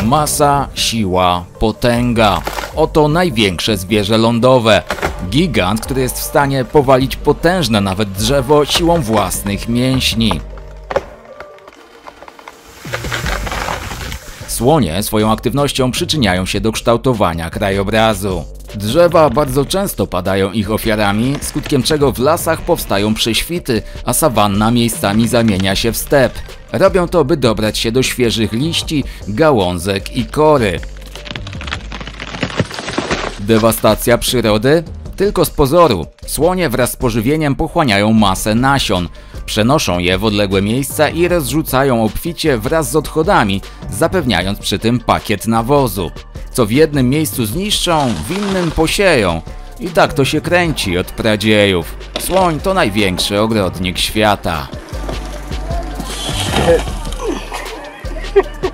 Masa, siła, potęga. Oto największe zwierzę lądowe. Gigant, który jest w stanie powalić potężne nawet drzewo siłą własnych mięśni. Słonie swoją aktywnością przyczyniają się do kształtowania krajobrazu. Drzewa bardzo często padają ich ofiarami, skutkiem czego w lasach powstają prześwity, a sawanna miejscami zamienia się w step. Robią to, by dobrać się do świeżych liści, gałązek i kory. Dewastacja przyrody? Tylko z pozoru. Słonie wraz z pożywieniem pochłaniają masę nasion. Przenoszą je w odległe miejsca i rozrzucają obficie wraz z odchodami, zapewniając przy tym pakiet nawozu. Co w jednym miejscu zniszczą, w innym posieją. I tak to się kręci od pradziejów. Słoń to największy ogrodnik świata.